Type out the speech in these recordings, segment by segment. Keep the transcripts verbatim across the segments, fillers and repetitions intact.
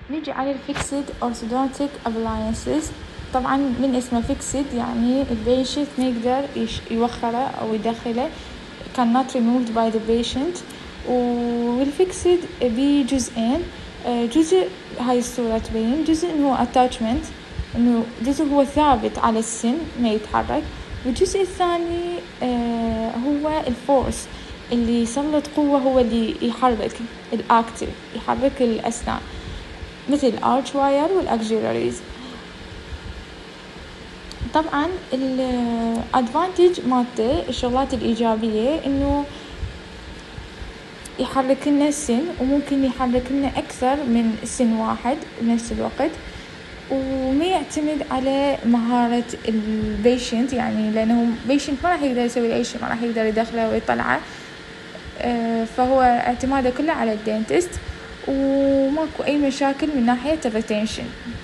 نيجي على الفيكسد orthodontic appliances. طبعا من اسمه فيكسد يعني البيشنت ما يقدر يوخره أو يدخله cannot removed by the patient. والفيكسد بجزئين، جزء هاي الصورة تبين جزء إنه attachment، إنه جزء هو ثابت على السن ما يتحرك، والجزء الثاني هو الفورس اللي يسلط قوة، هو اللي يحرك الأكتيف، يحرك الأسنان مثل الارش واير والاكسلريز. طبعا الادفانتج مالته الشغلات الايجابيه انه يحرك لنا السن، وممكن يحرك لنا اكثر من سن واحد بنفس الوقت، وما يعتمد على مهاره البيشنت، يعني لانه بيشنت ما راح يقدر يسوي اي شيء، ما راح يقدر يدخله ويطلعه، فهو اعتماده كله على الدينتست، وماكو أي مشاكل من ناحية الريتنشن.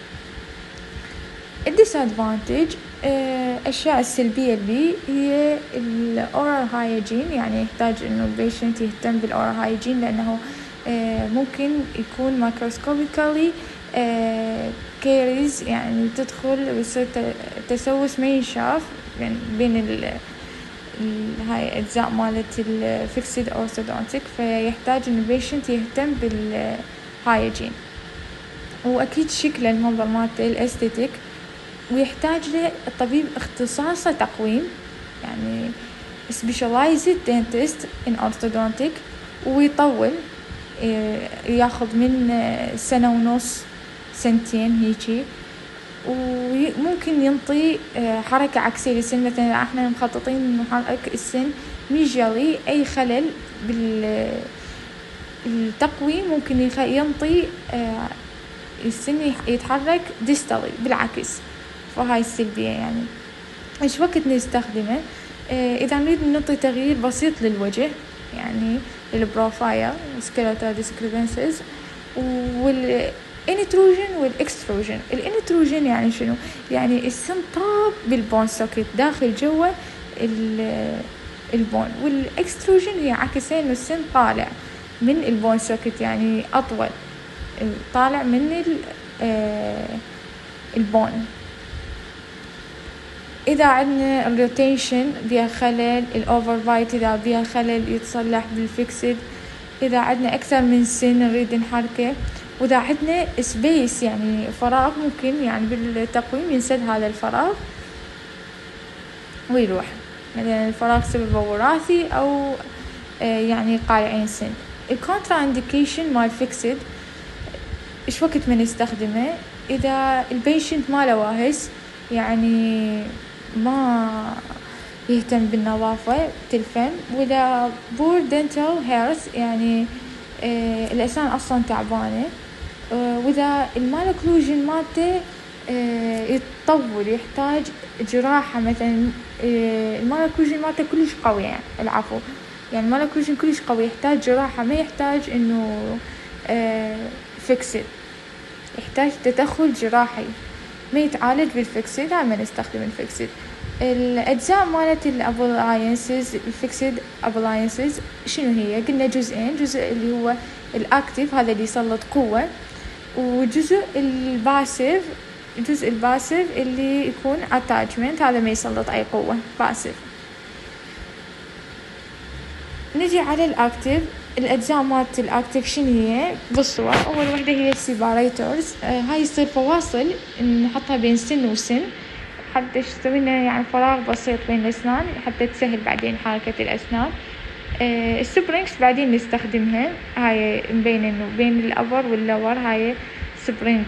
الديسادفانتج الأشياء السلبية اللي هي الأورال هايجين، يعني يحتاج إنه البيشنت يهتم بالأورال هايجين، لأنه ممكن يكون مايكروسكوبيكالي كيريز، يعني تدخل ويصير تسوس ما ينشاف بين ال هاي أجزاء مالت الفيكسد أورثودونتيك، فيحتاج إن البيشنت يهتم بالهايجين، وأكيد شكل المنظر مالته الأستيتيك، ويحتاج له الطبيب اختصاصه تقويم، يعني specialized dentist in orthodontic، ويطول ياخذ من سنة ونص سنتين هيجي، وممكن ينطي حركة عكسية للسن. مثلا احنا مخططين نحرك السن ميجالي، اي خلل بالتقويم ممكن ينطي السن يتحرك ديستالي بالعكس، فهاي السلبية. يعني ايش وقت نستخدمه؟ اذا نريد نعطي تغيير بسيط للوجه، يعني البروفايل سكيلتال ديسكريبنسز، وال intrusion والاكستروجن. الانتروجن يعني شنو؟ يعني السن طاب بالبون سوكيت داخل جوا البون، والاكستروجن هي عكسين، انه السن طالع من البون سوكيت، يعني اطول، طالع من البون. اذا عندنا الروتيشن بيها خلل، الاوفر بايت اذا بيها خلل يتصلح بالفيكسد. اذا عندنا اكثر من سن نريد نحركه، وإذا عندنا سبيس يعني فراغ، ممكن يعني بالتقويم ينسد هذا الفراغ ويروح، مثلا الفراغ سببه وراثي أو يعني قارعين سن. الكونترا انديكيشن مال فيكسد إيش وقت ما نستخدمه؟ إذا البيشنت ما له واهس، يعني ما يهتم بالنظافة تلفن، وإذا بور دنتال هيرث، يعني الأسنان أصلا تعبانة، وإذا المالوكلوجن مالته يتطور يحتاج جراحة، مثلا المالوكلوجن مالته كلش قوي، يعني العفو يعني المالوكلوجن كلش قوي يحتاج جراحة، ما يحتاج إنه فيكسد، يحتاج تدخل جراحي، ما يتعالج بالفيكسد، هاي ما نستخدم الفيكسد. الأجزاء مالت الأبلاينسز الفيكسد أبلاينسز شنو هي؟ قلنا جزئين، جزء اللي هو الأكتيف هذا اللي يسلط قوة، وجزء الباسيف الجزء الباسيف اللي يكون attachment، هذا ما يسلط أي قوة، باسيف. نجي على الأكتيف. الأجزاء مالت الأكتيف شنو هي بالصور؟ أول وحدة هي السيباريتورز، آه هاي يصير فواصل نحطها بين سن وسن حتى تسوي لنا يعني فراغ بسيط بين الأسنان، حتى تسهل بعدين حركة الأسنان. آه السبرينكس بعدين نستخدمها، هاي مبين إنه بين الأبر واللور، هاي سبرينج.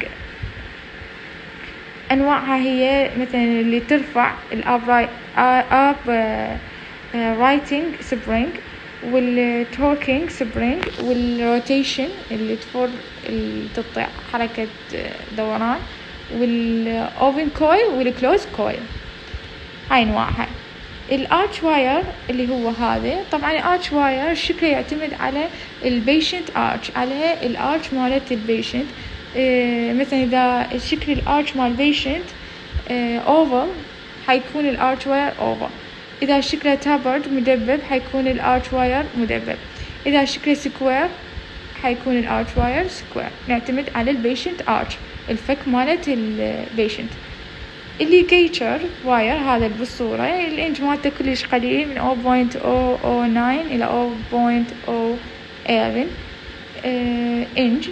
أنواعها هي مثلا اللي ترفع الأب أب رايتنج سبرينج، والتوركينج سبرينج، والروتيشن اللي تفور تطلع حركة دوران، والأوبن كويل والكلوز كويل، هاي أنواعها. الارش واير اللي هو هذا، طبعا الارش واير شكله يعتمد على البيشنت ارش، على الارش مالت البيشنت. إيه مثلا اذا شكل الارش مال البيشنت إيه اوفل، حيكون الارش واير اوفل. اذا شكله تابرد مدبب، حيكون الارش واير مدبب. اذا شكله سكوير حيكون الارش واير سكوير. نعتمد على البيشنت ارش، الفك مالت البيشنت. الليجيتشر واير هذا بالصورة الانج مالته كلش قليل، من zero point zero zero nine الى zero point zero one one انج،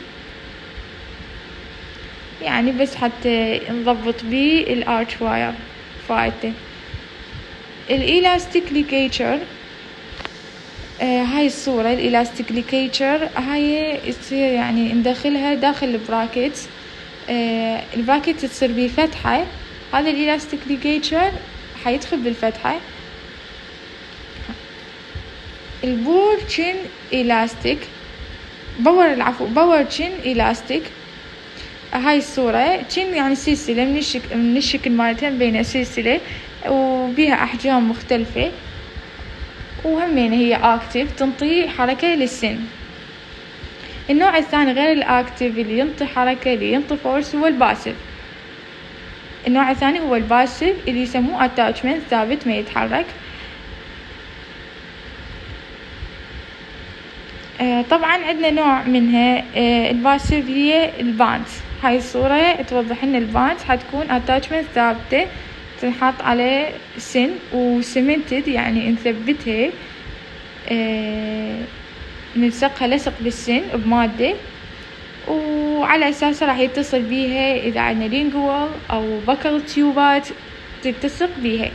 يعني بس حتى نضبط بيه الارش واير فايته. الالاستيك ليجيتشر آه هاي الصورة، الالاستيك ليجيتشر هاي تصير يعني ندخلها داخل البراكتس، آه البراكت تصير بيه فتحة، هذا الالاستيك ليجيتشر حيدخل بالفتحة. البور تشين الاستيك باور العفو باور تشين الاستيك، هاي الصورة تشين يعني سلسلة من الشكل من الشكل مالتها بين سلسلة وبيها أحجام مختلفة، وهمين هي اكتف تنطي حركة للسن. النوع الثاني غير الاكتف اللي ينطي حركة اللي ينطي فورس هو الباسيف. النوع الثاني هو الباسيف اللي يسموه اتاتشمنت ثابت ما يتحرك. آه طبعا عندنا نوع منها آه الباسيف هي البانز. هاي الصورة توضح ان البانز حتكون اتاتشمنت ثابتة تنحط على سن وسمنتد، يعني نثبتها آه نلصقها لصق بالسن بمادة، وعلى أساسها راح يتصل بيها إذا عندنا لينجوال أو بكل تيوبات تلتصق بيها.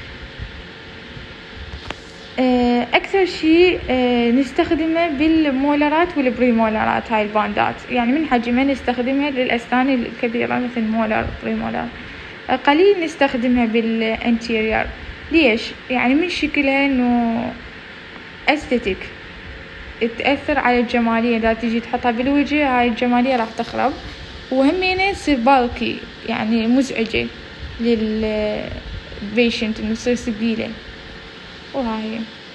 أكثر شيء نستخدمه بالمولرات والبريمولرات، هاي الباندات يعني من حجمها نستخدمها للأسنان الكبيرة مثل مولر بريمولر، قليل نستخدمها بالانتيريور. ليش؟ يعني من شكلها إنه أستيتيك، تأثر على الجمالية، إذا تيجي تحطها بالوجه هاي الجمالية راح تخرب، وهمينة تصير بالكي يعني مزعجة للبيشنت إنه تصير ثقيلة. وهاي